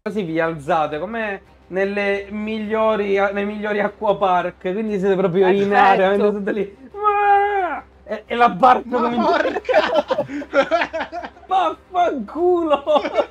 Così vi alzate come nei migliori acquapark, quindi siete proprio in area, avete tutte lì. E la barca comincia. Vaffanculo!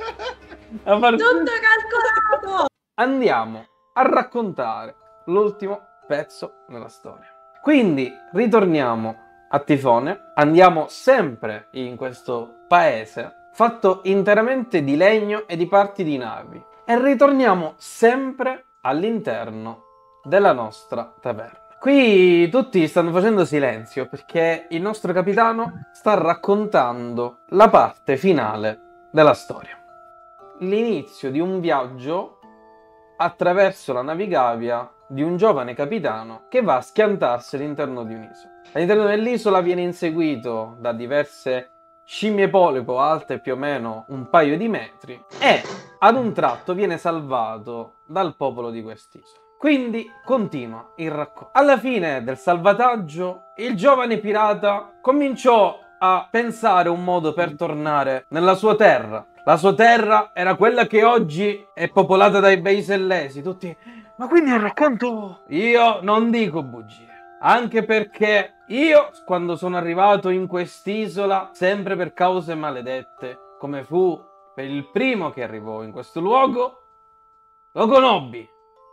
Tutto calcolato! Andiamo a raccontare l'ultimo pezzo della storia. Quindi ritorniamo a Tifone, andiamo sempre in questo paese fatto interamente di legno e di parti di navi e ritorniamo sempre all'interno della nostra taverna. Qui tutti stanno facendo silenzio perché il nostro capitano sta raccontando la parte finale della storia. L'inizio di un viaggio attraverso la navigavia di un giovane capitano che va a schiantarsi all'interno di un'isola. All'interno dell'isola viene inseguito da diverse scimmie polipo alte più o meno un paio di metri e ad un tratto viene salvato dal popolo di quest'isola. Quindi continua il racconto. Alla fine del salvataggio il giovane pirata cominciò a pensare un modo per tornare nella sua terra. La sua terra era quella che oggi è popolata dai bei sellesi. Tutti, ma quindi è un racconto? Io non dico bugie. Anche perché io, quando sono arrivato in quest'isola, sempre per cause maledette, come fu per il primo che arrivò in questo luogo, lo conobbi.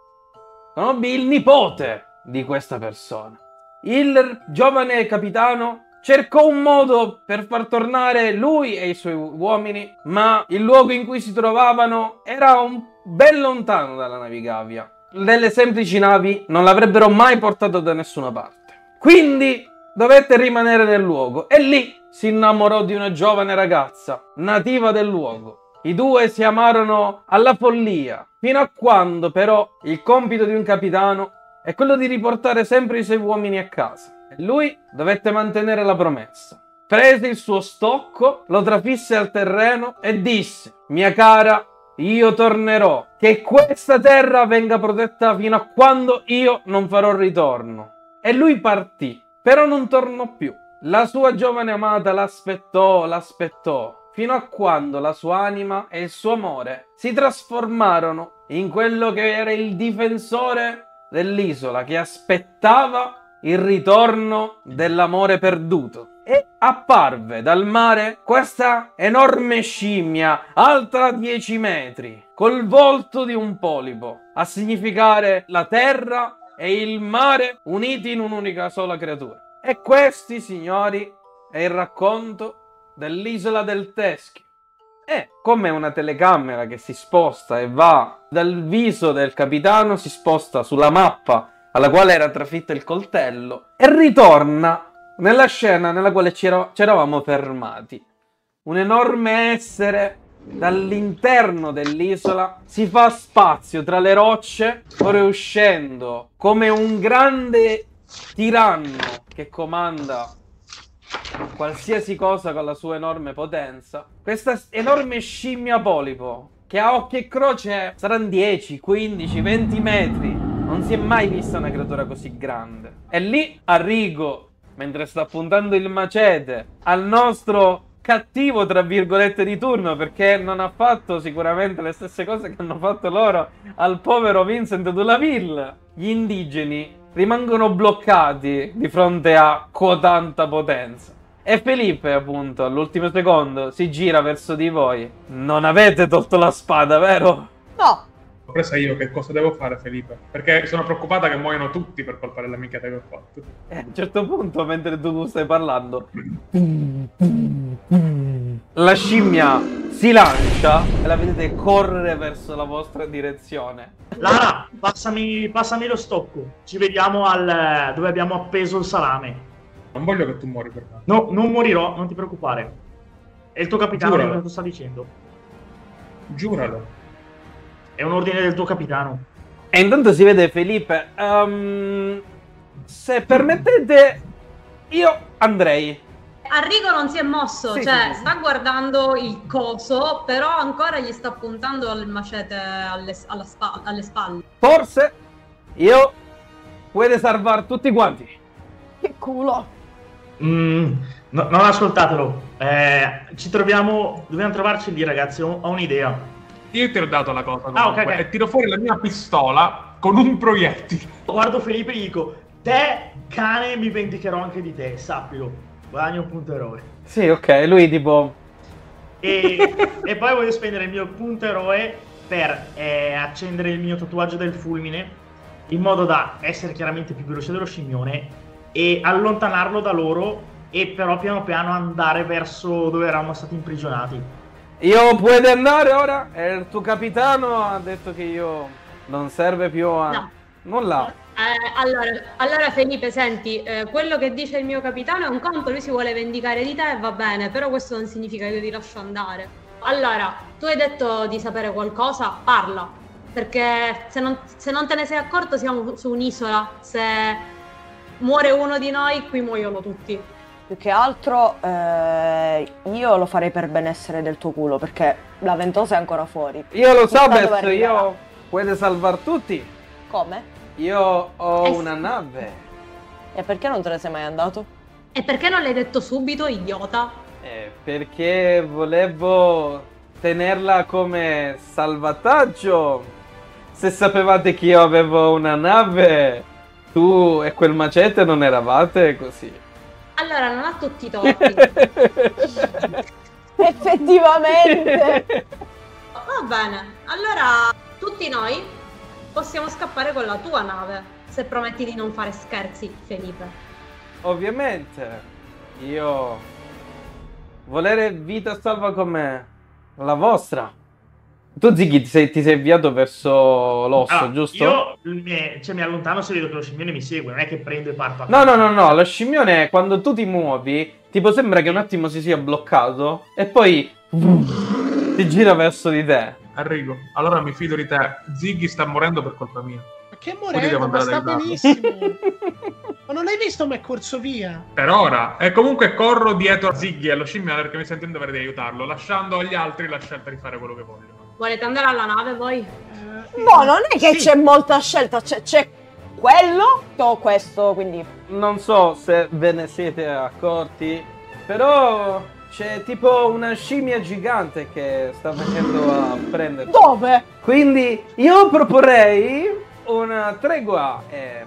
Conobbi il nipote di questa persona. Il giovane capitano cercò un modo per far tornare lui e i suoi uomini, ma il luogo in cui si trovavano era ben lontano dalla navigavia. Delle semplici navi non l'avrebbero mai portato da nessuna parte. Quindi dovette rimanere nel luogo e lì si innamorò di una giovane ragazza nativa del luogo. I due si amarono alla follia, fino a quando però il compito di un capitano è quello di riportare sempre i suoi uomini a casa. E lui dovette mantenere la promessa. Prese il suo stocco, lo trafisse al terreno e disse: mia cara, io tornerò, che questa terra venga protetta fino a quando io non farò ritorno. E lui partì, però non tornò più. La sua giovane amata l'aspettò, fino a quando la sua anima e il suo amore si trasformarono in quello che era il difensore dell'isola, che aspettava il ritorno dell'amore perduto. E apparve dal mare questa enorme scimmia, alta 10 metri, col volto di un polipo, a significare la terra e il mare uniti in un'unica sola creatura. E questi, signori, è il racconto dell'isola del Teschio. E come una telecamera che si sposta e va dal viso del capitano, si sposta sulla mappa alla quale era trafitto il coltello e ritorna nella scena nella quale ci eravamo fermati. Un enorme essere dall'interno dell'isola si fa spazio tra le rocce, fuoriuscendo come un grande tiranno che comanda qualsiasi cosa con la sua enorme potenza. Questa enorme scimmia polipo, che a occhio e croce saranno 10, 15, 20 metri. Non si è mai vista una creatura così grande. E lì Arrigo, mentre sta puntando il macete al nostro cattivo, tra virgolette, di turno, perché non ha fatto sicuramente le stesse cose che hanno fatto loro al povero Vincent de la Ville, gli indigeni rimangono bloccati di fronte a cotanta potenza. E Felipe, appunto, all'ultimo secondo si gira verso di voi. Non avete tolto la spada, vero? No. L'ho presa io, che cosa devo fare, Felipe? Perché sono preoccupata che muoiono tutti per colpa della minchiata che ho fatto. A un certo punto, mentre tu stai parlando, la scimmia si lancia e la vedete correre verso la vostra direzione. Lara, passami lo stocco. Ci vediamo dove abbiamo appeso il salame. Non voglio che tu muori per me. No, non morirò, non ti preoccupare. È il tuo capitano Giuralo. che lo sta dicendo. Giuralo. È un ordine del tuo capitano. E intanto si vede Felipe. Se permettete, io andrei. Arrigo non si è mosso, Sì, cioè sì. sta guardando il coso, però ancora gli sta puntando il macete alle spalle. Forse io puoi salvare tutti quanti. Che culo. Non ascoltatelo. Dobbiamo trovarci lì, ragazzi. Ho un'idea. Io ti ho dato la cosa ok. e tiro fuori la mia pistola con un proiettile. Guardo Felipe e gli dico: te, cane, mi vendicherò anche di te, sappilo. Guadagno un punto eroe. Sì, ok, lui tipo... E poi voglio spendere il mio punto eroe per accendere il mio tatuaggio del fulmine, in modo da essere chiaramente più veloce dello scimmione e allontanarlo da loro, e però piano piano andare verso dove eravamo stati imprigionati. Io puoi andare ora? Il tuo capitano ha detto che io non serve più a... No. Nulla. Allora Felipe, senti, quello che dice il mio capitano è un conto, lui si vuole vendicare di te, va bene, però questo non significa che io ti lascio andare. Allora, tu hai detto di sapere qualcosa, parla, perché se non te ne sei accorto siamo su un'isola, se muore uno di noi qui muoiono tutti. Più che altro io lo farei per benessere del tuo culo, perché la ventosa è ancora fuori. Io lo so, Chissà dove Bess, arriverà. io... Puoi salvar tutti. Come? Io ho sì. una nave. E perché non te ne sei mai andato? E perché non l'hai detto subito, idiota? Perché volevo tenerla come salvataggio. Se sapevate che io avevo una nave, tu e quel macete non eravate così. Allora, non ha tutti i torti. Effettivamente! Va bene, allora tutti noi possiamo scappare con la tua nave, se prometti di non fare scherzi, Felipe. Ovviamente, io volere vita salva come la vostra. Tu Ziggy ti sei avviato verso l'osso, Allora, giusto? Io mi allontano se vedo che lo scimmione mi segue, non è che prendo e parto a No, lo scimmione quando tu ti muovi, tipo sembra che un attimo si sia bloccato e poi ti gira verso di te. Arrigo. Allora mi fido di te. Ziggy sta morendo per colpa mia. Ma che Quindi devo morendo, ma andare sta ad benissimo. Ma non l'hai visto come è corso via? Per ora. E comunque corro dietro a Ziggy e allo scimmione perché mi sento in dovere di aiutarlo, lasciando agli altri la scelta di fare quello che vogliono. Volete andare alla nave voi? Boh, non è che Sì. c'è molta scelta, c'è quello o questo, quindi... Non so se ve ne siete accorti, però c'è tipo una scimmia gigante che sta venendo a prenderci. Dove? Quindi io proporrei una tregua e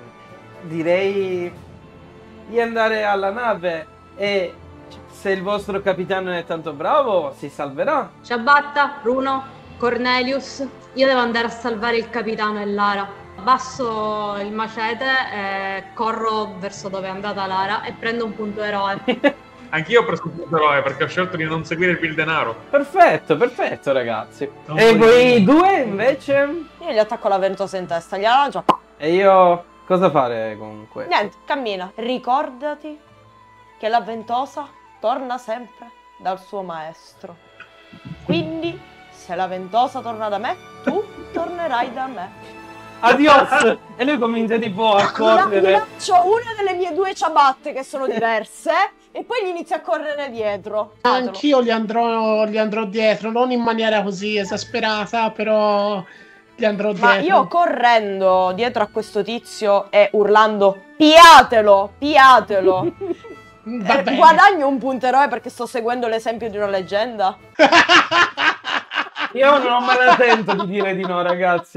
direi di andare alla nave e se il vostro capitano è tanto bravo si salverà. Ciabatta, Bruno, Cornelius, io devo andare a salvare il capitano e Lara. Abbasso il macete e corro verso dove è andata Lara e prendo un punto eroe. Anch'io ho preso un punto eroe perché ho scelto di non seguire il denaro. Perfetto, perfetto ragazzi. Non E puoi voi dire. due invece? Io gli attacco la ventosa in testa, gliela lancio. E io cosa fare con questo? Niente, cammina. Ricordati che la ventosa torna sempre dal suo maestro. Quindi, se la ventosa torna da me, tu tornerai da me. Adios! E lui comincia tipo a Gli correre. lancio una delle mie due ciabatte che sono diverse e poi gli inizio a correre dietro. Anch'io gli andrò dietro, non in maniera così esasperata, però gli andrò dietro. Ma io correndo dietro a questo tizio e urlando piatelo, piatelo. Va bene. Guadagno un punto eroe perché sto seguendo l'esempio di una leggenda. Io non me la sento di dire di no, ragazzi.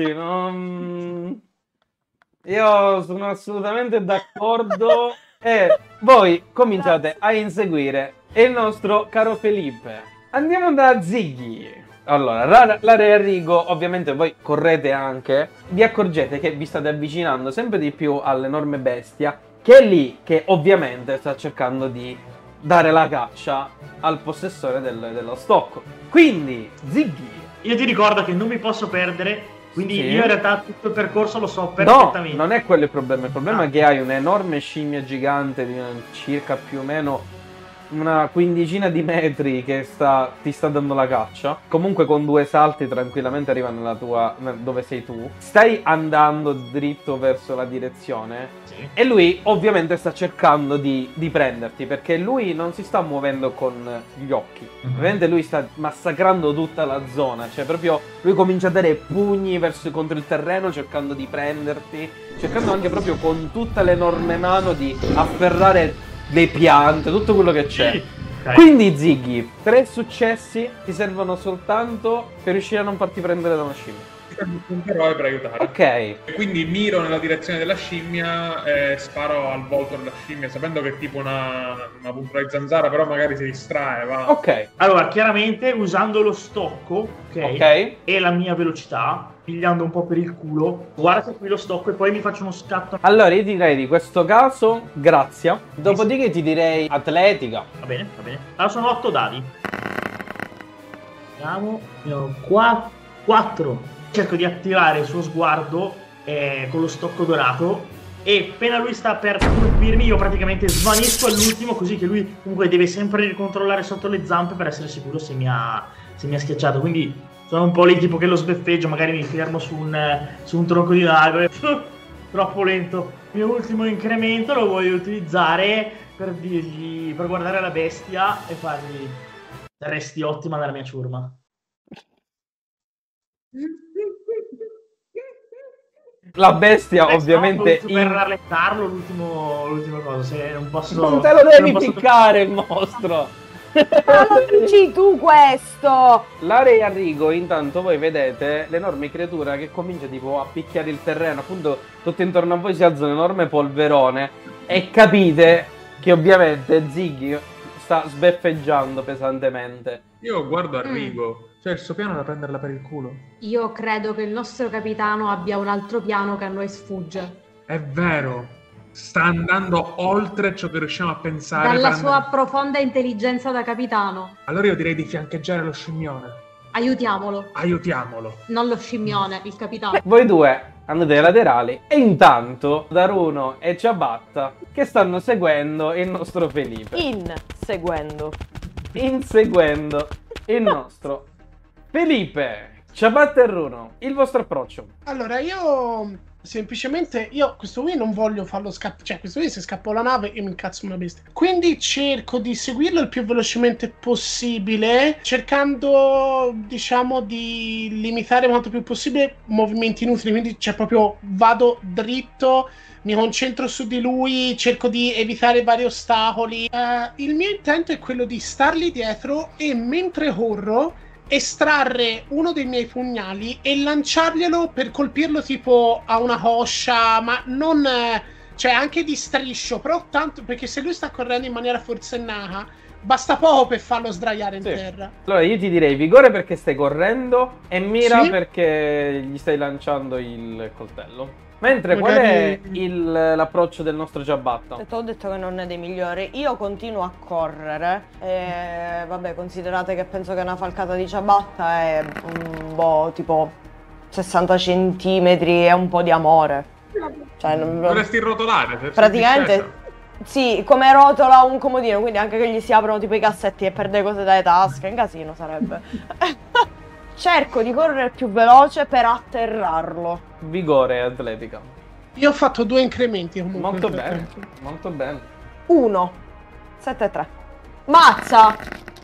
Io sono assolutamente d'accordo. E voi cominciate a inseguire il nostro caro Felipe. Andiamo da Ziggy. Allora, Lara e Arrigo, ovviamente voi correte anche. Vi accorgete che vi state avvicinando sempre di più all'enorme bestia che è lì, che ovviamente sta cercando di dare la caccia al possessore dello stocco. Quindi, Ziggy. Io ti ricordo che non mi posso perdere, quindi Sì. io in realtà tutto il percorso lo so No, perfettamente. non è quello il problema. Il problema Ah. è che hai un'enorme scimmia gigante di circa più o meno una quindicina di metri che ti sta dando la caccia. Comunque con due salti tranquillamente arriva dove sei tu. Stai andando dritto verso la direzione Sì. e lui ovviamente sta cercando di prenderti, perché lui non si sta muovendo con gli occhi. Ovviamente lui sta massacrando tutta la zona, cioè proprio lui comincia a dare pugni contro il terreno cercando di prenderti, cercando anche proprio con tutta l'enorme mano di afferrare le piante, tutto quello che c'è. Sì. Ok. Quindi Ziggy, 3 successi ti servono soltanto per riuscire a non farti prendere da una scimmia. Un punto eroe per aiutare. Ok, Quindi miro nella direzione della scimmia e sparo al volto della scimmia, sapendo che è tipo una puntura di zanzara, però magari si distrae, va. ok, Allora, chiaramente usando lo stocco, ok? ok. E la mia velocità, pigliando un po' per il culo, guarda qui lo stocco e poi mi faccio uno scatto. Allora io ti direi di questo caso grazia, dopodiché ti direi atletica. Va bene, va bene. Allora sono 8 dadi. Vediamo. Ne ho 4. Cerco di attirare il suo sguardo con lo stocco dorato e appena lui sta per colpirmi io praticamente svanisco all'ultimo, così che lui comunque deve sempre ricontrollare sotto le zampe per essere sicuro se mi ha schiacciato. Quindi sono un po' lì tipo che lo sbeffeggio, magari mi fermo su un tronco di albero. Troppo lento. Il mio ultimo incremento lo voglio utilizzare per guardare la bestia e fargli: resti ottima nella mia ciurma. La bestia ovviamente per rallentarlo l'ultima cosa, se non posso. Non te lo devi piccare il mostro. Ma lo dici tu questo? Lara e Arrigo, intanto voi vedete l'enorme creatura che comincia tipo a picchiare il terreno, appunto tutto intorno a voi si alza un enorme polverone e capite che ovviamente Ziggy sta sbeffeggiando pesantemente. Io guardo Arrigo, cioè il suo piano è da prenderla per il culo. Io credo che il nostro capitano abbia un altro piano che a noi sfugge. È vero, sta andando oltre ciò che riusciamo a pensare. Dalla per sua andare- profonda intelligenza da capitano. Allora io direi di fiancheggiare lo scimmione. Aiutiamolo. Aiutiamolo. Non lo scimmione, il capitano. Voi due andate ai laterali e intanto Daruno e Ciabatta che stanno seguendo il nostro Felipe. Inseguendo Inseguendo il nostro Felipe. Ciabatta e Runo, il vostro approccio. Allora, io semplicemente, questo qui non voglio farlo scappare, cioè questo qui se scappo la nave io mi incazzo una bestia. Quindi cerco di seguirlo il più velocemente possibile, cercando, diciamo, di limitare quanto più possibile movimenti inutili, quindi cioè proprio vado dritto, mi concentro su di lui, cerco di evitare vari ostacoli. Il mio intento è quello di stargli dietro e mentre corro estrarre uno dei miei pugnali e lanciarglielo per colpirlo tipo a una coscia, ma non cioè anche di striscio, però tanto perché se lui sta correndo in maniera forsennata basta poco per farlo sdraiare in Sì. terra. Allora io ti direi vigore perché stai correndo e mira Sì. perché gli stai lanciando il coltello. Mentre qual Magari- è l'approccio del nostro Ciabatta? Ho detto che non è dei migliori. Io continuo a correre. E vabbè, considerate che penso che una falcata di ciabatta è tipo 60 centimetri e un po' di amore. Cioè, Dovresti rotolare. se- praticamente sì, come rotola un comodino, quindi anche che gli si aprono tipo i cassetti e perde cose dalle tasche, un casino sarebbe. Cerco di correre più veloce per atterrarlo. Vigore e atletica. Io ho fatto 2 incrementi comunque. Molto nel bene, frattempo. molto bene. 1 7 3. Mazza!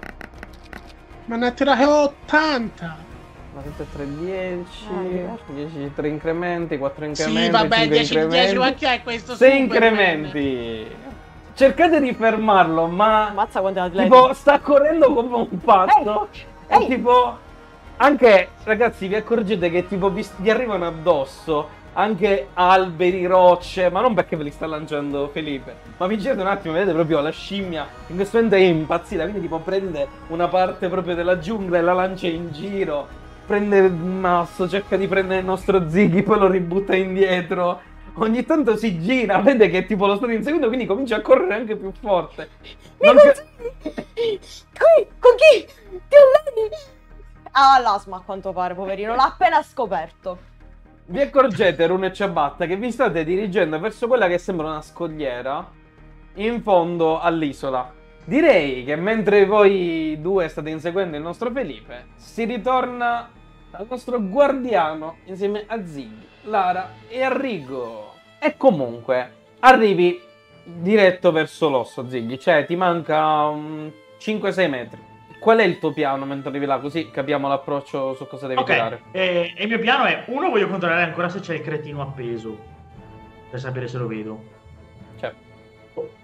Ma ne ha tirate 80. Ma 7, 3, 10, diverso. 10, 3 incrementi, 4 incrementi, Sì, vabbè, 5 10 di 10, ma incrementi, che è questo? 6 Superman? incrementi. Cercate di fermarlo, ma Mazza quanti atleti. tipo sta correndo come un pazzo. E Ehi! tipo anche ragazzi vi accorgete che tipo vi arrivano addosso anche alberi, rocce, ma non perché ve li sta lanciando Felipe, ma vi girate un attimo, vedete proprio la scimmia in questo momento è impazzita, quindi tipo prende una parte proprio della giungla e la lancia in giro, prende il masso, cerca di prendere il nostro Ziggy, poi lo ributta indietro, ogni tanto si gira, vede che tipo lo stanno inseguendo, quindi comincia a correre anche più forte. Non che- Qui, con chi? Ti alleni? Ah, l'asma a quanto pare, poverino, l'ha appena scoperto. Vi accorgete, Rune e Ciabatta, che vi state dirigendo verso quella che sembra una scogliera in fondo all'isola. Direi che mentre voi due state inseguendo il nostro Felipe, si ritorna al nostro guardiano insieme a Ziggy, Lara e Arrigo. E comunque, arrivi diretto verso l'osso, Ziggy, cioè ti manca 5-6 metri. Qual è il tuo piano mentre arrivi là? Così capiamo l'approccio su cosa devi tirare. E il mio piano è: uno, voglio controllare ancora se c'è il cretino appeso, per sapere se lo vedo. Cioè,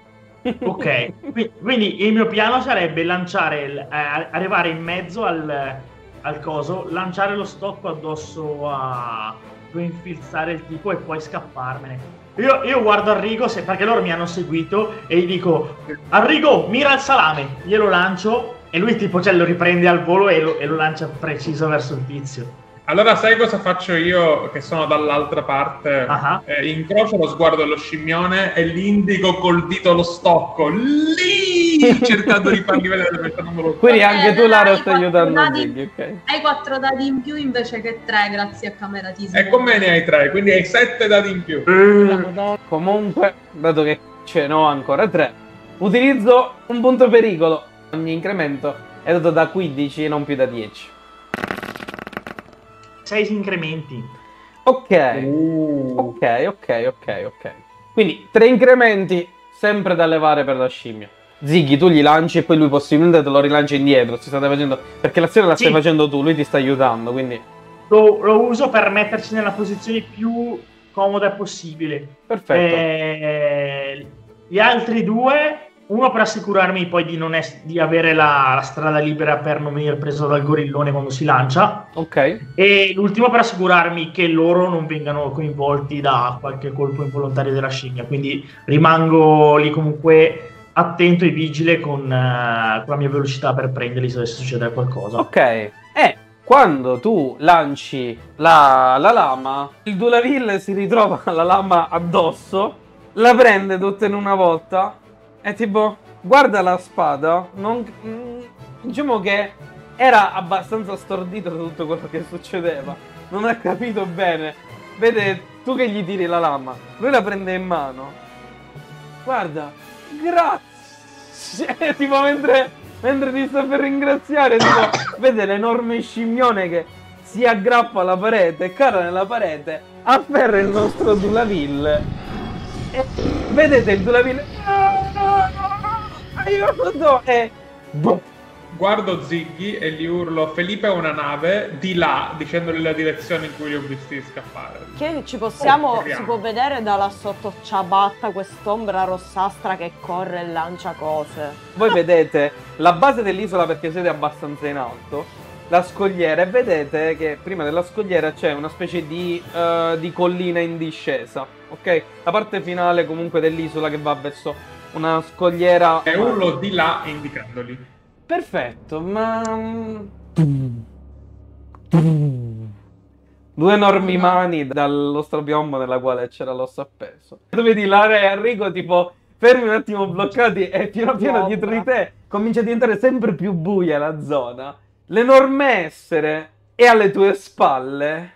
Ok, quindi il mio piano sarebbe lanciare, arrivare in mezzo al coso, lanciare lo stocco addosso a infilzare il tipo e poi scapparmene. Io guardo Arrigo perché loro mi hanno seguito e gli dico: Arrigo, mira il salame, glielo lancio e lui tipo lo riprende al volo e lo lancia preciso verso il tizio. Allora sai cosa faccio io che sono dall'altra parte? Incrocio lo sguardo dello scimmione e gli indico col dito lo stocco lì, cercando di fargli vedere che stanno lontano. Quindi anche tu Lara stai aiutando Ziggy, ok? Hai 4 dadi in più invece che 3 grazie a cameratismo. E con me ne hai 3, quindi hai 7 dadi in più. Comunque, dato che ce n'ho ancora 3, utilizzo un punto pericolo. Ogni incremento è dato da 15 e non più da 10. 6 incrementi. Ok. Quindi 3 incrementi sempre da levare per la scimmia. Ziggy, tu gli lanci e poi lui possibilmente te lo rilancia indietro. Si state facendo... Perché l'azione la stai facendo tu, lui ti sta aiutando, quindi... Lo uso per metterci nella posizione più comoda possibile. Perfetto. Gli altri 2... Uno per assicurarmi poi di avere la strada libera per non venire preso dal gorillone quando si lancia. Ok. E l'ultimo per assicurarmi che loro non vengano coinvolti da qualche colpo involontario della scimmia. Quindi rimango lì comunque attento e vigile con la mia velocità per prenderli se dovesse succedere qualcosa. Ok. E quando tu lanci la lama, il Dulaville si ritrova la lama addosso, la prende tutta in una volta... E tipo, guarda la spada, diciamo che era abbastanza stordito da tutto quello che succedeva. Non ha capito bene. Vede, tu che gli tiri la lama, lui la prende in mano. Guarda, grazie. Tipo, mentre ti sta per ringraziare, tipo, vede l'enorme scimmione che si aggrappa alla parete, cala nella parete, afferra il nostro Dulaville. E vedete il Dulaville... aiuto! E... boh. Guardo Ziggy e gli urlo: Felipe è una nave, di là, dicendogli la direzione in cui li ho visti scappare. Che si può vedere da là sotto ciabatta quest'ombra rossastra che corre e lancia cose. Voi vedete la base dell'isola perché siete abbastanza in alto, la scogliera, e vedete che prima della scogliera c'è una specie di collina in discesa, ok? La parte finale comunque dell'isola che va verso una scogliera... E urlo di là indicandoli. Perfetto, ma... due enormi mani dallo strapiombo nella quale c'era l'osso appeso. Tu vedi Lara e Arrigo tipo fermi un attimo bloccati e piano piano dietro di te comincia a diventare sempre più buia la zona. L'enorme essere è alle tue spalle.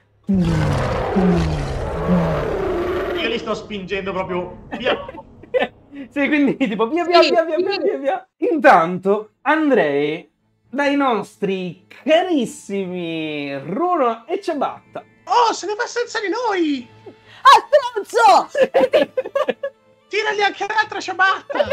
Io li sto spingendo proprio via. Sì, quindi tipo via. Intanto andrei dai nostri carissimi Runo e Ciabatta. Oh, se ne va senza di noi! Ah, stronzo! Tirali anche l'altra ciabatta!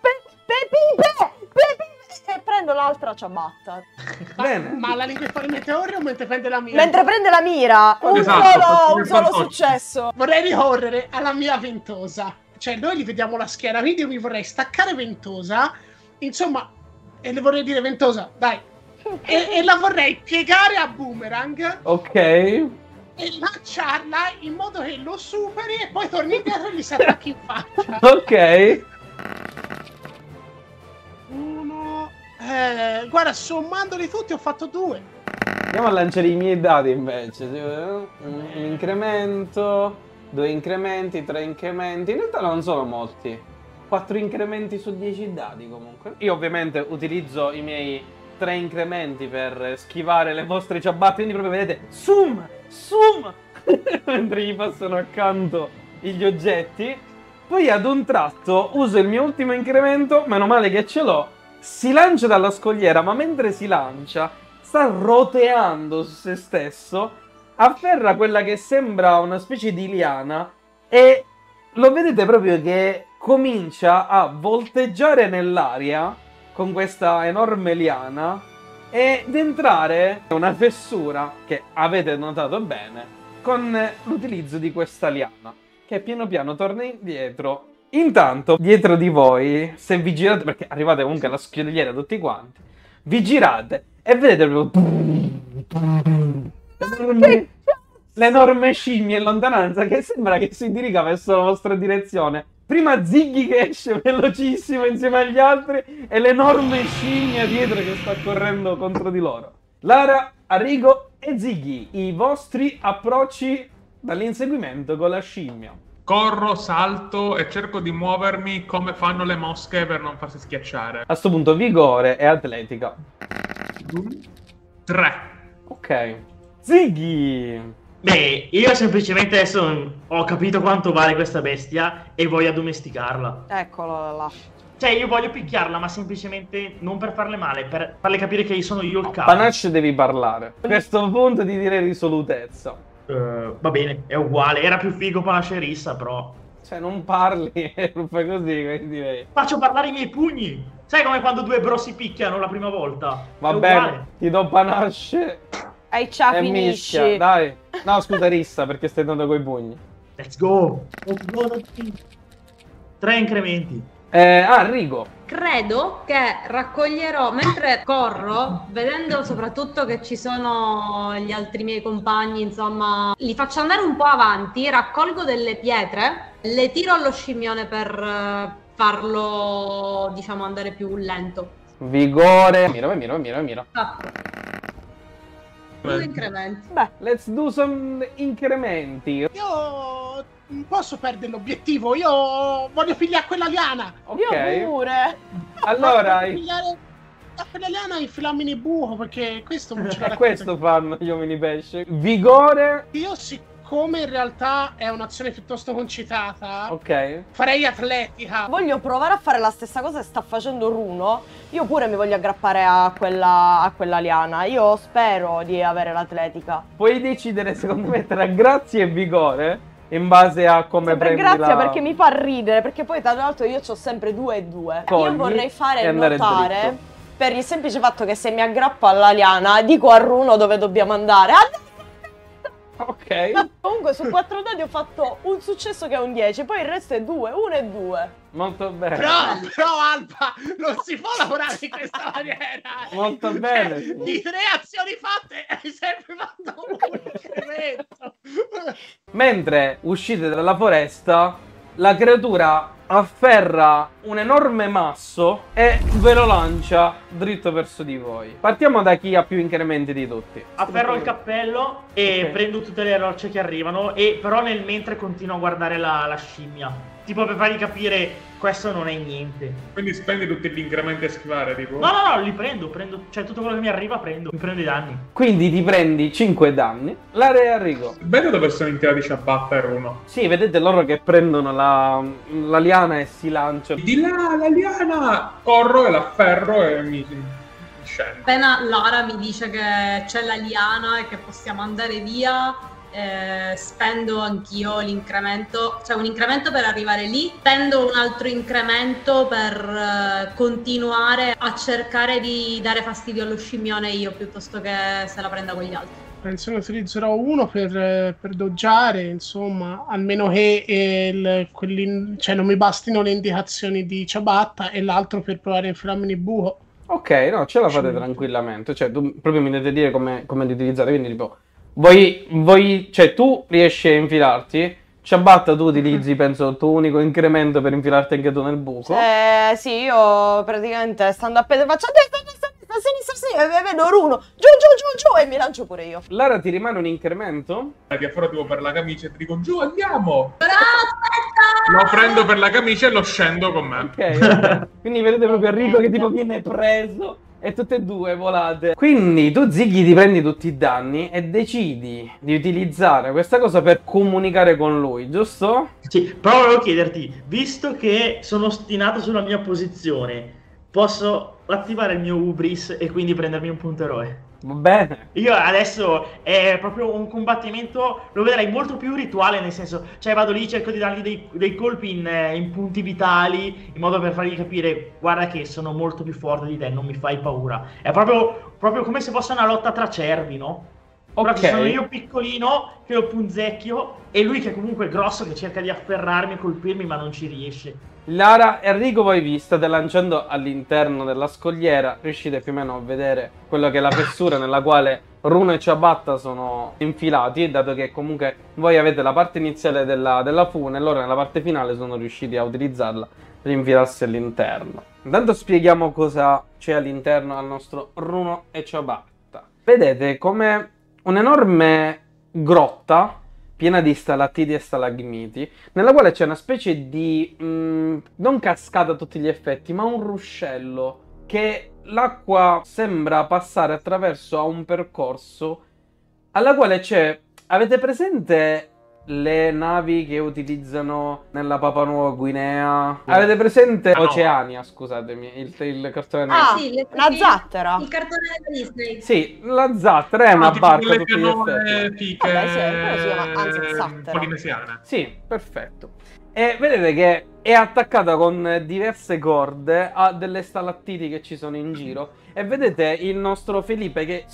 E prendo l'altra ciabatta. Bene. Ma la lingua fuori meteore o mentre prende la mira? Mentre prende la mira, un solo successo. Vorrei ricorrere alla mia ventosa. Cioè, noi li vediamo la schiena, quindi io mi vorrei staccare ventosa, insomma, e le vorrei dire ventosa, dai. E la vorrei piegare a boomerang. Ok. E lanciarla in modo che lo superi e poi torni indietro e gli si attacchi in faccia. Ok. Uno. Guarda, sommandoli tutti ho fatto 2. Andiamo a lanciare i miei dati invece. Un incremento, 2 incrementi, 3 incrementi. In realtà non sono molti. 4 incrementi su 10 dadi comunque. Io ovviamente utilizzo i miei 3 incrementi per schivare le vostre ciabatte. Quindi proprio vedete, zoom, mentre gli passano accanto gli oggetti. Poi ad un tratto uso il mio ultimo incremento, meno male che ce l'ho. Si lancia dalla scogliera, ma mentre si lancia sta roteando su se stesso, afferra quella che sembra una specie di liana e lo vedete proprio che comincia a volteggiare nell'aria con questa enorme liana ed entrare in una fessura che avete notato bene con l'utilizzo di questa liana, che piano piano torna indietro Intanto, dietro di voi, se vi girate, perché arrivate comunque alla scogliera tutti quanti, vi girate e vedete l'enorme scimmia in lontananza che sembra che si diriga verso la vostra direzione. Prima Ziggy che esce velocissimo insieme agli altri e l'enorme scimmia dietro che sta correndo contro di loro. Lara, Arrigo e Ziggy, i vostri approcci dall'inseguimento con la scimmia. Corro, salto e cerco di muovermi come fanno le mosche per non farsi schiacciare. A sto punto vigore e atletica. 3. Ok. Ziggy! Beh, io semplicemente adesso ho capito quanto vale questa bestia e voglio addomesticarla. Eccolo là. Cioè, io voglio picchiarla, ma semplicemente non per farle male, per farle capire che sono io il capo. Panache devi parlare. A questo punto ti direi risolutezza. Va bene, è uguale. Era più figo Panache e Rissa, però. Cioè, non parli e lo fai così, quindi direi. Faccio parlare i miei pugni. Sai come quando due bro si picchiano la prima volta? Va bene, ti do Panache E ciao, e finisci. mischia, dai. No, scusa, Rissa, perché stai dando coi pugni. Let's go. 3 incrementi. Rigo. Credo che raccoglierò, mentre corro, vedendo soprattutto che ci sono gli altri miei compagni, insomma, li faccio andare un po' avanti, raccolgo delle pietre, le tiro allo scimmione per farlo, diciamo, andare più lento. Vigore. Miro. Ah. 2 incrementi. Beh, Let's do some incrementi. Io non posso perdere l'obiettivo, io voglio pigliare quella liana. io Ok. pure. Allora, Voglio pigliare quella liana e infilarmi nel buco, perché questo non ce l'ha. questo fanno gli uomini pesce. Vigore. Io, siccome in realtà è un'azione piuttosto concitata, Ok. farei atletica. Voglio provare a fare la stessa cosa che sta facendo Runo. Io pure mi voglio aggrappare a quella liana. Io spero di avere l'atletica. Puoi decidere, secondo me, tra grazia e vigore. In base a come Sempre prendi grazie la... perché mi fa ridere. Perché poi tra l'altro io ho sempre 2 e 2. Cogli Io vorrei e fare andare notare dritto. per il semplice fatto che se mi aggrappo alla liana dico a Runo dove dobbiamo andare. Ok. Comunque su 4 dadi ho fatto un successo che è un 10. Poi il resto è 2, 1 e 2. Molto bene. Però Alba, non si può lavorare in questa maniera. Molto bene. Sì. Di 3 azioni fatte hai sempre fatto un incremento. Mentre uscite dalla foresta, la creatura afferra un enorme masso e ve lo lancia dritto verso di voi. Partiamo da chi ha più incrementi di tutti. Afferro il cappello e Ok. prendo tutte le rocce che arrivano, e però nel mentre continuo a guardare la scimmia. Tipo per fargli capire questo non è niente. Quindi spendi tutti gli incrementi a schivare, tipo? No, li prendo, cioè tutto quello che mi arriva mi prendo i danni. Quindi ti prendi 5 danni. L'area a Rigo. Vedo dove sono intirati Ciabatta e Runo. Sì, vedete loro che prendono la liana e si lanciano. Di là, la liana! Corro e l'afferro e mi scendo. Appena Lara mi dice che c'è la liana e che possiamo andare via, spendo anch'io l'incremento, cioè un incremento per arrivare lì, spendo un altro incremento per continuare a cercare di dare fastidio allo scimmione io piuttosto che se la prenda con gli altri. Penso che utilizzerò uno per doggiare, insomma, almeno che cioè non mi bastino le indicazioni di Ciabatta, e l'altro per provare a infilarmi nel buco. Ok, no, ce la fate tranquillamente. Cioè, tu proprio mi dovete dire come li utilizzate. Quindi, tipo, voi, cioè, tu riesci a infilarti. Ciabatta, tu utilizzi, penso, il tuo unico incremento per infilarti anche tu nel buco. Sì, io praticamente stando a piedi faccio a destra, sinistra, e vedo Runo, giù, e mi lancio pure io. Lara, ti rimane un incremento? Ti afferro tipo per la camicia e ti dico giù, andiamo! Però aspetta! Lo prendo per la camicia e lo scendo con me. Ok. Quindi vedete proprio Enrico che tipo viene preso e tutte e due volate. Quindi tu, Ziggy, ti prendi tutti i danni e decidi di utilizzare questa cosa per comunicare con lui, giusto? Sì, però volevo chiederti, visto che sono ostinato sulla mia posizione, posso attivare il mio Ubris e quindi prendermi un punto eroe? Va bene. Io adesso è proprio un combattimento, lo vedrei molto più rituale, nel senso, cioè vado lì, cerco di dargli dei colpi in punti vitali, in modo per fargli capire, guarda che sono molto più forte di te, non mi fai paura. È proprio come se fosse una lotta tra cervi, no? Però ci sono io piccolino che lo punzecchio e lui che comunque è grosso che cerca di afferrarmi e colpirmi ma non ci riesce. Lara e Enrico, voi vi state lanciando all'interno della scogliera, riuscite più o meno a vedere quello che è la fessura nella quale Runo e Ciabatta sono infilati, dato che comunque voi avete la parte iniziale della fune e loro nella parte finale sono riusciti a utilizzarla per infilarsi all'interno. Intanto spieghiamo cosa c'è all'interno al nostro Runo e Ciabatta. Vedete come un'enorme grotta piena di stalattiti e stalagmiti, nella quale c'è una specie di, non cascata a tutti gli effetti, ma un ruscello che l'acqua sembra passare attraverso a un percorso alla quale c'è, avete presente le navi che utilizzano nella Papua Nuova Guinea? Avete presente Oceania, scusatemi, il cartone sì, la zattera. Il cartone della Disney. Sì, la zattera è una barca a tutti gli effetti. Vabbè, sì, quello si chiama anzi zattera. Polinesiana. Sì, perfetto. E vedete che è attaccata con diverse corde a delle stalattiti che ci sono in giro. E vedete il nostro Felipe che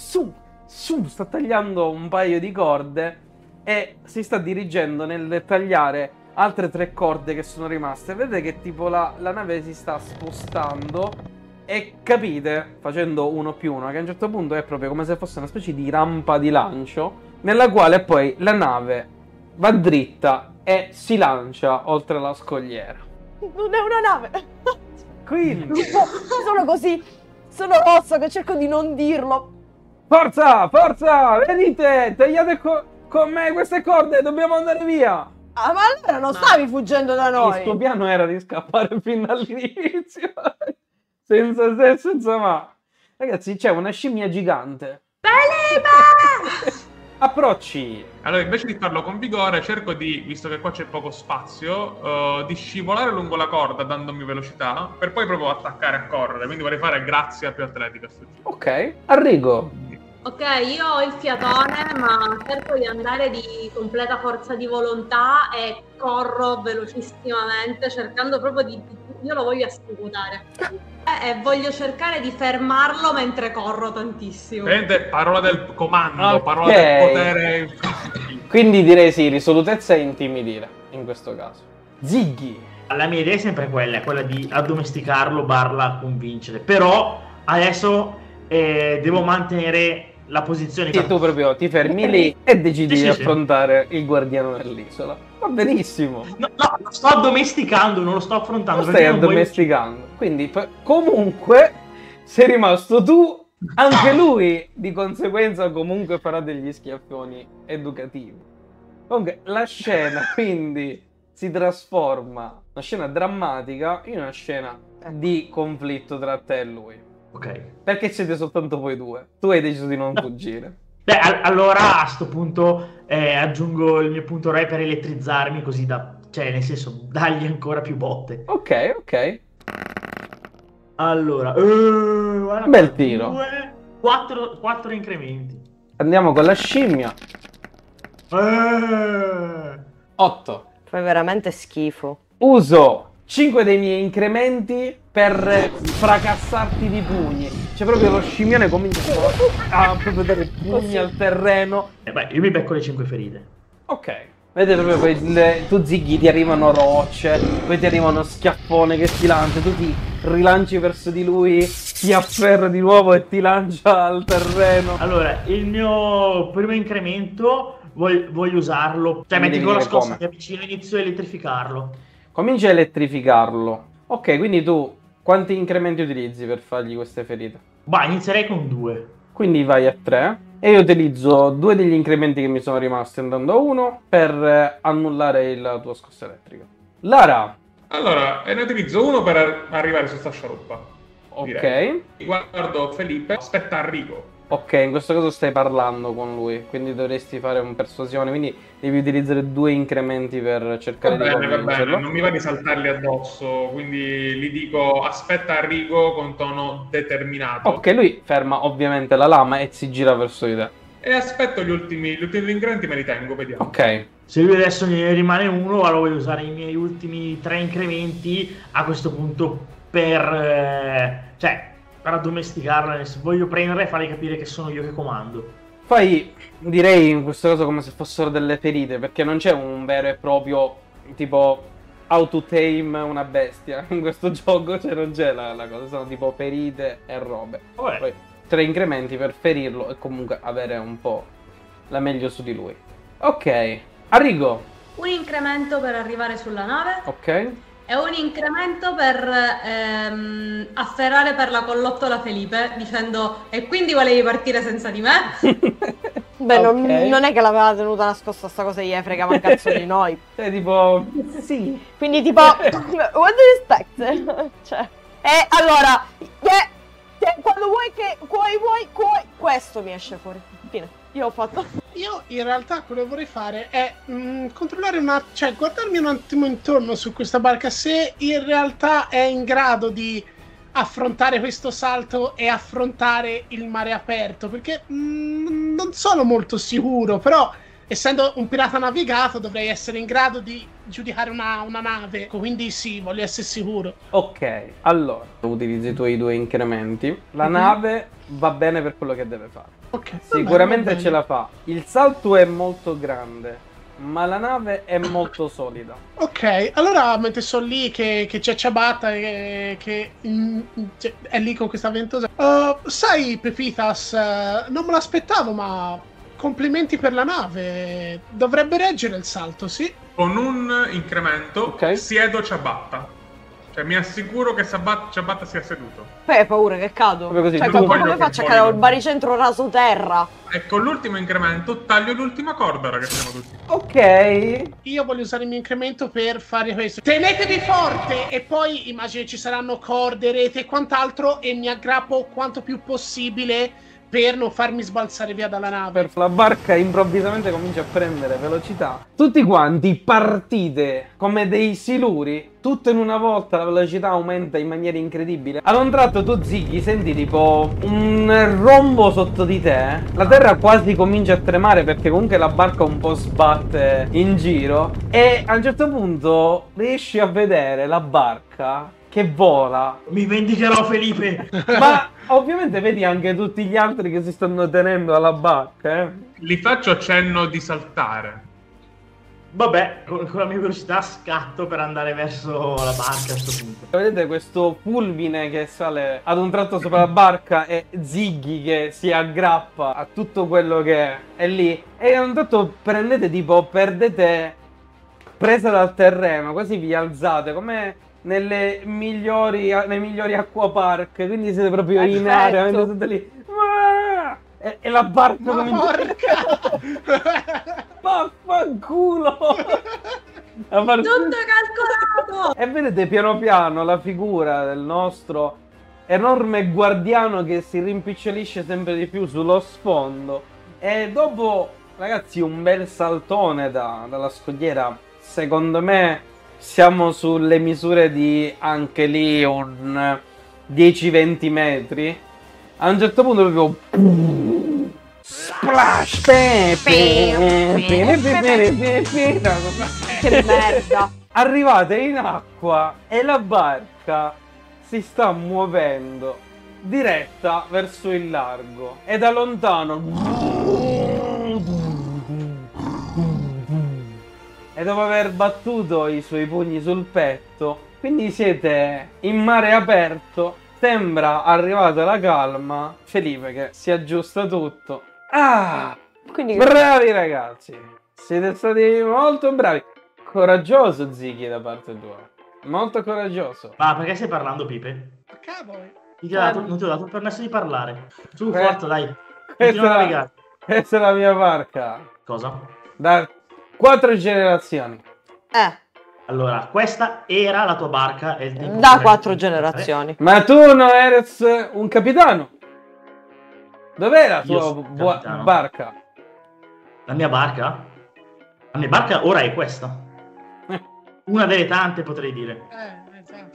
sta tagliando un paio di corde e si sta dirigendo nel tagliare altre 3 corde che sono rimaste. Vedete che tipo la nave si sta spostando e capite, facendo 1+1, che a un certo punto è proprio come se fosse una specie di rampa di lancio nella quale poi la nave va dritta e si lancia oltre la scogliera. Non è una nave. Quindi sono così, sono rossa che cerco di non dirlo. forza, venite, tagliate con me queste corde, dobbiamo andare via. Ah, ma allora non stavi fuggendo da noi. Il tuo piano era di scappare fin dall'inizio. Senza se, senza ma. Ragazzi, c'è una scimmia gigante. Felipe! Approcci. Allora, invece di farlo con vigore, cerco di, visto che qua c'è poco spazio, di scivolare lungo la corda dandomi velocità, per poi proprio attaccare a correre. Quindi vorrei fare grazia più atletica. Ok, Arrigo. Ok, io ho il fiatone, ma cerco di andare di completa forza di volontà e corro velocissimamente, cercando proprio di... Io lo voglio assicurare. E voglio cercare di fermarlo mentre corro tantissimo. Vedete, parola del comando, Okay. parola del potere. Quindi direi sì, risolutezza e intimidire, in questo caso. Ziggy. La mia idea è sempre quella di addomesticarlo / convincere. Però adesso devo mantenere la posizione. Sì, tu proprio ti fermi lì e decidi Sì, di sì. affrontare il guardiano dell'isola. Va benissimo. No, lo sto addomesticando, non lo sto affrontando. Lo stai perché non voglio- addomesticando. Quindi comunque sei rimasto tu, anche lui di conseguenza comunque farà degli schiaffoni educativi. Comunque la scena quindi si trasforma, una scena drammatica, in una scena di conflitto tra te e lui. Ok. Perché siete soltanto voi due. Tu hai deciso di non fuggire. Beh, allora a sto punto aggiungo il mio punto re per elettrizzarmi così da... Cioè, nel senso, dargli ancora più botte. Ok. Allora... guarda, Bel tiro. 4 incrementi. Andiamo con la scimmia. 8. Fai veramente schifo. Uso 5 dei miei incrementi per fracassarti di pugni. Cioè proprio lo scimmione comincia a proprio dare pugni al terreno. Beh, io mi becco le 5 ferite. Ok. Vedete proprio poi tu Ziggy ti arrivano rocce, poi ti arriva uno schiaffone che ti lancia, tu ti rilanci verso di lui, ti afferra di nuovo e ti lancia al terreno. Allora, il mio primo incremento voglio usarlo. Cioè, Mi metti devi con la dire scossa, come. mi avvicino e inizio a elettrificarlo. Comincia a elettrificarlo. Ok, quindi tu quanti incrementi utilizzi per fargli queste ferite? Bah, inizierei con 2. Quindi vai a 3 e io utilizzo 2 degli incrementi che mi sono rimasti andando a 1 per annullare la tua scossa elettrica. Lara. Allora, ne utilizzo uno per arrivare su sta scialuppa. Ok. direi. Guardo Felipe, aspetta Enrico. Ok, in questo caso stai parlando con lui, quindi dovresti fare un persuasione, quindi devi utilizzare 2 incrementi per cercare Va di bene, convincerlo. non mi va di saltarli addosso, quindi gli dico aspetta Enrico con tono determinato. Ok, lui ferma ovviamente la lama e si gira verso di te. E aspetto gli ultimi incrementi, me li tengo, vediamo. Ok. Se lui adesso ne rimane uno, allora voglio usare i miei ultimi 3 incrementi a questo punto per addomesticarlo. Voglio prendere e fargli capire che sono io che comando. Poi direi in questo caso come se fossero delle ferite, perché non c'è un vero e proprio tipo how to tame una bestia. In questo gioco non c'è la cosa, sono tipo ferite e robe. Poi 3 incrementi per ferirlo e comunque avere un po' la meglio su di lui. Ok, Arrigo. Un incremento per arrivare sulla nave. Ok. E un incremento per afferrare per la collottola Felipe, dicendo e quindi volevi partire senza di me? Beh, non è che l'aveva tenuta nascosta sta cosa, gli fregava un cazzo di noi. Tipo, sì. Quindi tipo, what do you expect? Cioè, allora, quando vuoi, questo mi esce fuori. Fine. Io ho fatto. Io in realtà quello che vorrei fare è controllare cioè guardarmi un attimo intorno su questa barca, se in realtà è in grado di affrontare questo salto e affrontare il mare aperto, perché non sono molto sicuro, però essendo un pirata navigato dovrei essere in grado di giudicare una nave, quindi sì, voglio essere sicuro. Ok, allora utilizzi i tuoi 2 incrementi, la nave va bene per quello che deve fare. Okay, sicuramente ce la fa. Il salto è molto grande, ma la nave è molto solida. Ok, allora mentre sono lì che c'è Ciabatta e che è lì con questa ventosa. Sai, Pepitas, non me l'aspettavo, ma complimenti per la nave. Dovrebbe reggere il salto, sì. Con un incremento siedo Ciabatta. Cioè mi assicuro che Ciabatta sia seduto. Poi hai paura che cado. Così, cioè come faccio a cadere il baricentro raso terra? E con l'ultimo incremento taglio l'ultima corda, ora che siamo tutti. Ok. Io voglio usare il mio incremento per fare questo. Tenetevi forte! E poi immagino ci saranno corde, rete e quant'altro, e mi aggrappo quanto più possibile per non farmi sbalzare via dalla nave. La barca improvvisamente comincia a prendere velocità. Tutti quanti partite come dei siluri. Tutto in una volta, la velocità aumenta in maniera incredibile. Ad un tratto tu, Ziggy, senti tipo un rombo sotto di te. La terra quasi comincia a tremare perché comunque la barca un po' sbatte in giro. E a un certo punto riesci a vedere la barca che vola. Mi vendicherò, Felipe. Ma ovviamente vedi anche tutti gli altri che si stanno tenendo alla barca, Gli faccio cenno di saltare. Vabbè, con la mia velocità scatto per andare verso la barca a questo punto. Vedete questo fulmine che sale ad un tratto sopra la barca e Ziggy che si aggrappa a tutto quello che è lì. E ad un tratto perdete presa dal terreno, quasi vi alzate come nei migliori acquapark, quindi siete proprio in area, siete lì. E la barca vaffanculo. Tutto calcolato. E vedete piano piano la figura del nostro enorme guardiano che si rimpicciolisce sempre di più sullo sfondo. E dopo, ragazzi, un bel saltone dalla scogliera, secondo me siamo sulle misure di anche lì un 10-20 metri. A un certo punto proprio splash! Che merda! Arrivate in acqua e la barca si sta muovendo diretta verso il largo e da lontano, e dopo aver battuto i suoi pugni sul petto, quindi siete in mare aperto. Sembra arrivata la calma. Felipe che si aggiusta tutto. Quindi bravi ragazzi, siete stati molto bravi. Coraggioso Ziggy da parte tua, molto coraggioso. Ma perché stai parlando, Pipe? Cavolo. Non ti ho dato il permesso di parlare. Su, forza, dai. Questa è la mia barca. Cosa? Da 4 generazioni. Allora, questa era la tua barca e il tempo da 4 generazioni. Ma tu non eri un capitano? Dov'è la tua barca? La mia barca? La mia barca ora è questa. Una delle tante, potrei dire. Esatto.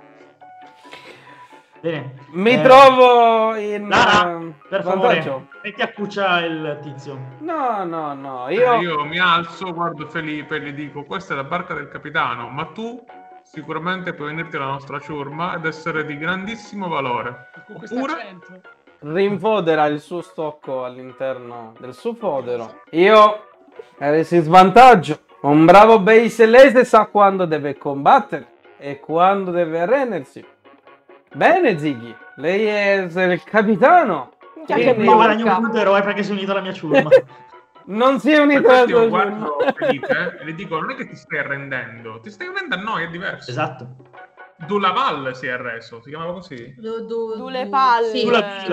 Bene. Mi trovo in per favore, metti a cuccia il tizio. No. Io mi alzo, guardo Felipe e gli dico: questa è la barca del capitano, ma tu sicuramente puoi venirti alla nostra ciurma ed essere di grandissimo valore. Con questo Oppure accento. rinfodera il suo stocco all'interno del suo fodero. Io resi in svantaggio. Un bravo beisellese sa quando deve combattere e quando deve arrendersi. Bene, Ziggy, lei è il capitano. Io guadagno un punto eroe perché si è unito alla mia ciurma. Non si è unito alla tua ciurma. Guardo Felipe e le dico, non è che ti stai arrendendo, ti stai unendo a noi, è diverso. Esatto. Dulaval si è arreso, si chiamava così? Dule palle. Sì,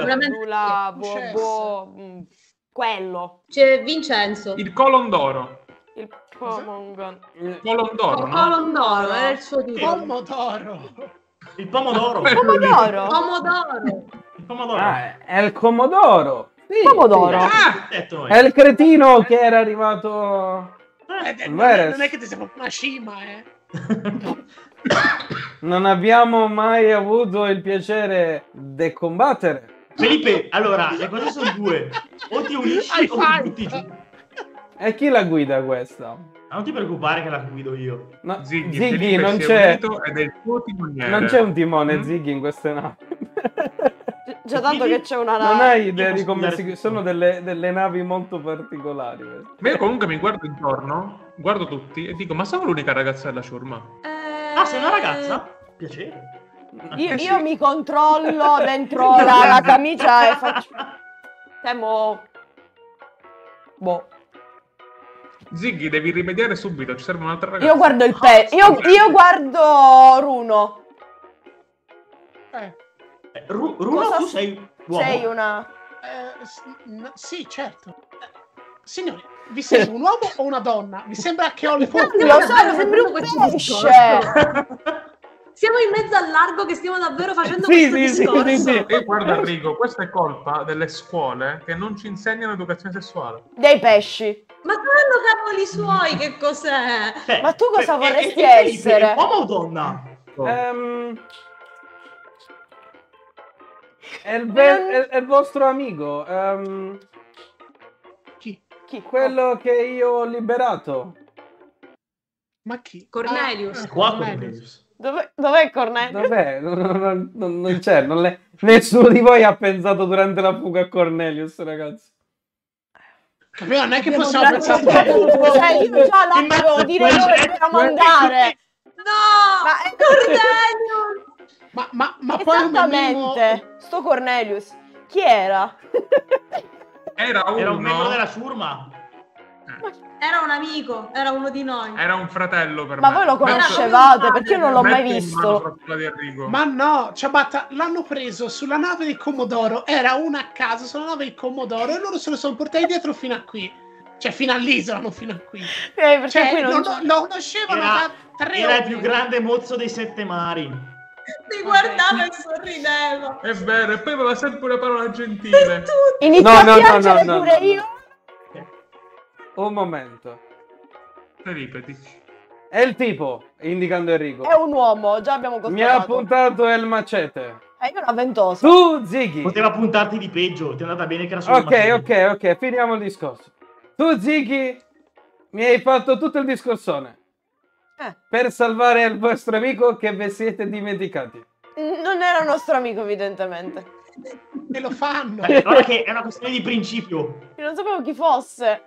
quello. C'è Vincenzo. Il colon d'oro. Il Pomongon. Colon d'oro, no? Colon d'oro, era il suo titolo. Pomodoro. Il pomodoro. Pomodoro. Pomodoro. Il pomodoro. Ah, è il comodoro. Sì, Pomodoro. Detto noi. È il cretino che era arrivato. Non è che ti sei proprio una cima, Non abbiamo mai avuto il piacere di combattere. Felipe, allora, le cose sono due. O ti unisci o ti butti giù. E chi la guida questa? Non ti preoccupare che la guido io. No, Ziggy, Ziggy, Felipe non si è c'è. unito ed è il tuo timoniere. Non c'è un timone, Ziggy, in queste navi. Già tanto che c'è una Non nave. hai idea di posso come guidare sono delle navi molto particolari. queste. Ma io comunque mi guardo intorno, guardo tutti e dico, ma sono l'unica ragazza della ciurma? Ah, sei una ragazza? Piacere. Io mi controllo dentro la camicia e faccio... Temo... Boh. Ziggy, devi rimediare subito, ci serve un'altra ragazza. Io guardo il io guardo Runo. Runo, tu sei uomo? Sei una... Sì, certo. Signori, vi sembra un uomo o una donna? Mi sembra che ho le foto. Lo so, mi sembra un pesce. Siamo in mezzo al largo che stiamo davvero facendo Sì, questo sì, discorso. sì, sì. E guarda Enrico, questa è colpa delle scuole che non ci insegnano educazione sessuale. Dei pesci. Ma saranno cavoli suoi, che cos'è? Cioè, Ma tu cosa vorresti Felipe, essere? Uomo o donna? È il vostro amico. Chi? Quello che io ho liberato. Ma chi? Cornelius. Qua Cornelius. Dov'è Cornelio? Dov'è? Non c'è. Nessuno di voi ha pensato durante la fuga a Cornelius, ragazzi. Capito? Non è che Abbiamo possiamo dato- pensare. Cioè, io già là devo dire dove dobbiamo andare. No! Ma- Cornelius! Ma poi un minimo- Esattamente. Sto Cornelius. Chi era? Era un membro della ciurma. Era un amico, era uno di noi. Era un fratello per Ma me. voi lo Metto- conoscevate? Perché io non l'ho mai Metto in mano visto. sulla culla di Enrico. Ma no, ciabatta, l'hanno preso sulla nave di Comodoro. Era una a caso sulla nave di Comodoro e loro se lo sono portati dietro fino a qui. Cioè, fino all'isola, non fino a qui. Perché Cioè, qui non lo conoscevano da 3 Era il ore. più grande mozzo dei 7 mari. Mi guardava e sorrideva. È vero, e poi aveva sempre una parola gentile. inizio No, a no, no, piangere no, no, pure no. io. Un momento. Ripeti. È il tipo, indicando Enrico. È un uomo, già abbiamo Mi ha constatato. puntato il macete. Io una ventosa. Tu, Ziggy. Poteva puntarti di peggio, ti è andata bene che era solo un macete. Ok, finiamo il discorso. Tu, Ziggy, mi hai fatto tutto il discorsone. Per salvare il vostro amico che vi siete dimenticati. Non era un nostro amico, evidentemente. E lo fanno. Guarda che è una questione di principio. Io non sapevo chi fosse.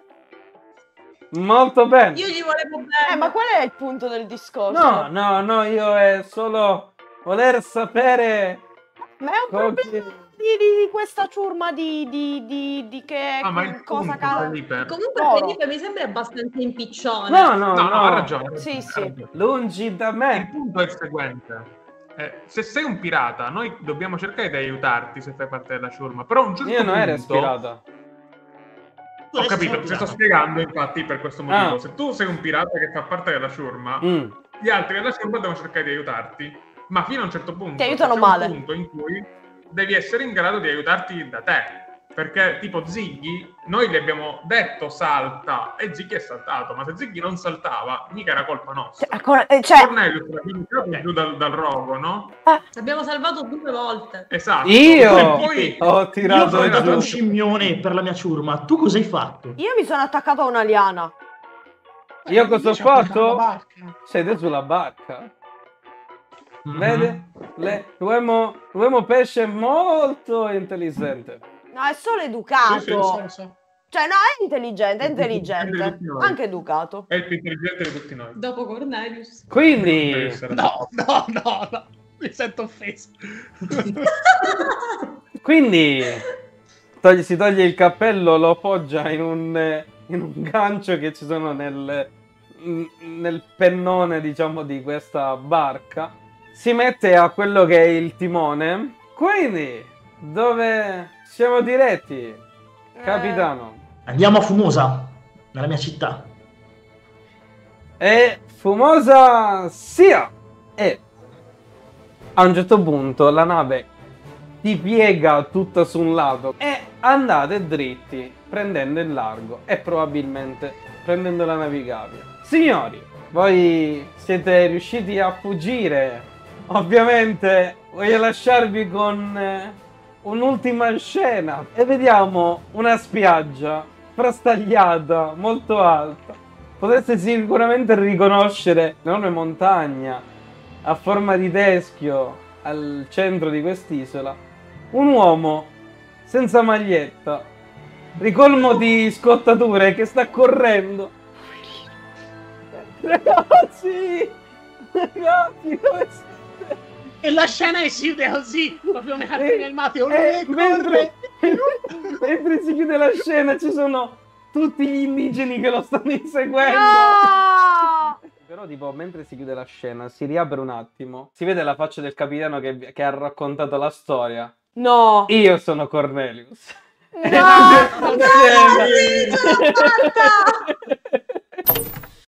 Molto bene. Io gli volevo bene. Ma qual è il punto del discorso? No, io è solo voler sapere Ma è un problema di questa ciurma di che Ma il cosa punto, cala. Felipe. Comunque Oro. Felipe mi sembra abbastanza impiccione. No, ha ragione. Sì, sì. Ha ragione. lungi da Il me. punto è il seguente. Se sei un pirata, noi dobbiamo cercare di aiutarti se fai parte della ciurma. Però a un certo Io non punto... ero ispirata. Tu Ho adesso sei capito, un ti sto pirata. spiegando infatti per questo motivo. Ah. Se tu sei un pirata che fa parte della ciurma, Mm. gli altri della ciurma devono cercare di aiutarti. Ma fino a un certo punto... Ti aiutano c'è male. un punto in cui devi essere in grado di aiutarti da te. Perché tipo Ziggy, noi gli abbiamo detto salta e Ziggy è saltato. Ma se Ziggy non saltava, mica era colpa nostra. Cioè, Cornelius l'abbiamo tirato giù dal rogo, no? L'abbiamo salvato 2 volte. Esatto. Io E poi ho Io tirato ho dato giù. un scimmione per la mia ciurma. Tu cosa hai fatto? io mi sono attaccato a una liana. Io cosa ho Ci ha portato fatto? la barca. Siete sulla barca. Mhm. Vede? L'uomo pesce è molto intelligente. No, è solo educato. Sì, So. Cioè, no, è intelligente. Anche educato. È il più intelligente di tutti noi. Dopo Cornelius. Quindi, No. Mi sento offeso. quindi si toglie il cappello, lo appoggia in un gancio che ci sono nel pennone, diciamo, di questa barca. Si mette a quello che è il timone. Quindi, dove siamo diretti, capitano? Andiamo a Fumosa, nella mia città. E fumosa sia! E a un certo punto la nave ti piega tutta su un lato e andate dritti, prendendo il largo e probabilmente prendendo la navigabile. Signori, voi siete riusciti a fuggire. Ovviamente voglio lasciarvi con un'ultima scena e vediamo una spiaggia frastagliata, molto alta. Potreste sicuramente riconoscere l'enorme montagna a forma di teschio al centro di quest'isola. Un uomo senza maglietta, ricolmo di scottature, che sta correndo. Ragazzi, dove siete? E la scena si chiude così, proprio nei cartoni animati. Mentre si chiude la scena ci sono tutti gli indigeni che lo stanno inseguendo. No! Però tipo mentre si chiude la scena si riapre un attimo, si vede la faccia del capitano che ha raccontato la storia. No! Io sono Cornelius. No!